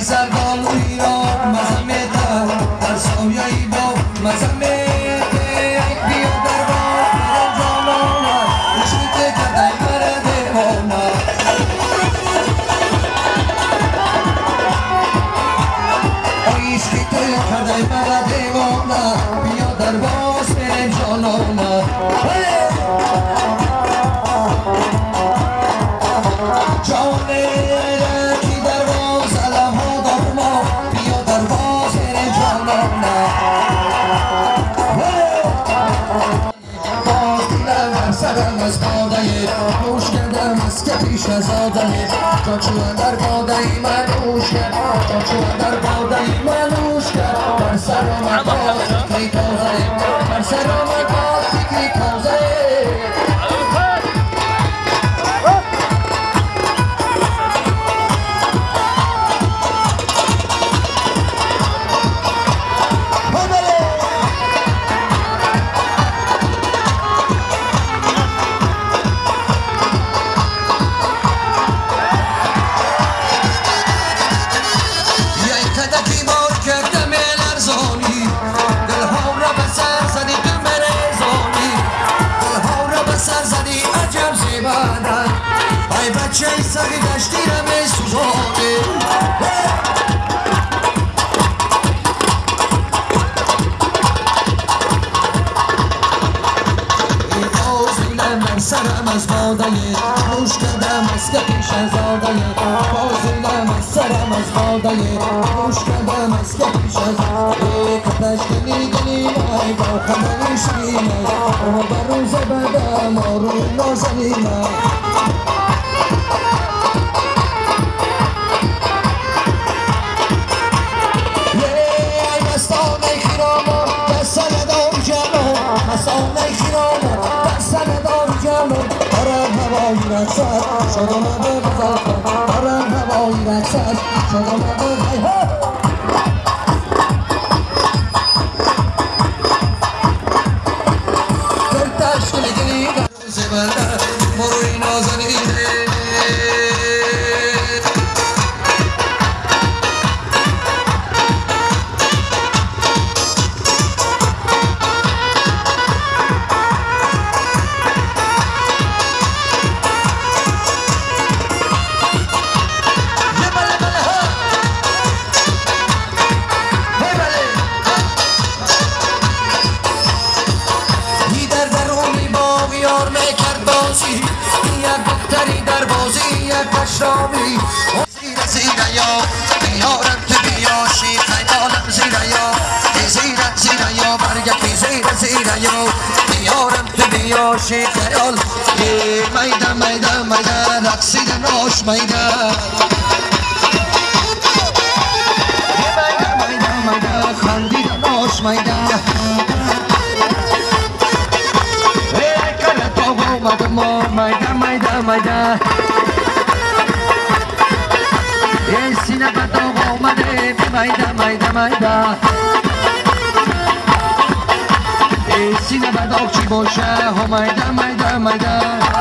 زردال ایران مزه میده در سایه ای با مزه میده بیا در باغ میرم جانانه عشقت کرده مرا دیوانه عشقی تو کرده مرا دیوانه بیا در باغ میرم جانانه جانه کی در باز علم ها در ما بیا در باز میره جانانه باز دیدم در سرم از باده نوش کردم از که پیش از آده جا چون در باده من نوش کرد جا چون در باده من نوش کرد بر سر آمد باز فکری تازه بر سر آمد باز فکری تازه ای بچه ای سقی دشتی رو می سوزانه ای بازیلم در سرم از باده نوش کردم از که پیش از آده بازیلم از سرم از باده نوش کردم از که پیش از ای کتش گلی گلی ای با خمانی شرینه اما بر روز بدم آروی نازنینه مسانه خیرانه دستن دار جلو دارم هوایی رقصد شدم به بزرگ دارم هوایی رقصد شدم به بزرگ در تشکیل گلی در روز بنده مروی نازنیده کشرامی زیر زیر یا بیارم که بیاشی خیالم زیر یا زیر یا برگتی زیر یا بیارم که بیاشی خیال میده میده میده رقصید ناش میده میده میده خندید ناش میده ای کنه تو اومد ما میده میده میده ای سینه به داغ آمده میده میده میده ای سینه به داغ چی باشه ها میده میده میده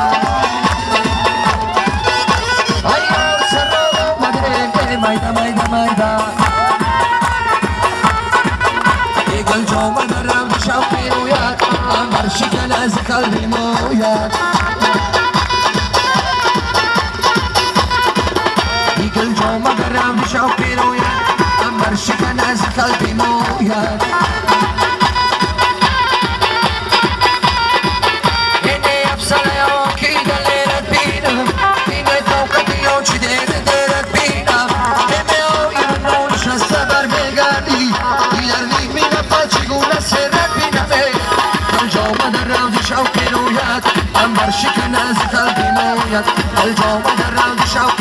ای سر آمده میده میده میده ای گل جامه درم شوقی روید امر شکن از قلبی موید گل جامه درم شوقی روید امر شکن از قلبی موید اینه افسانه ها کی دلیرت بینم اینه توقعی ها چی دیرت بینم همه آیم نونش از سبر بگردی دیدر نیمی نفت چگونه سرت بینمه گل جامه درم شوقی روید امر شکن از قلبی موید گل جامه درم شوقی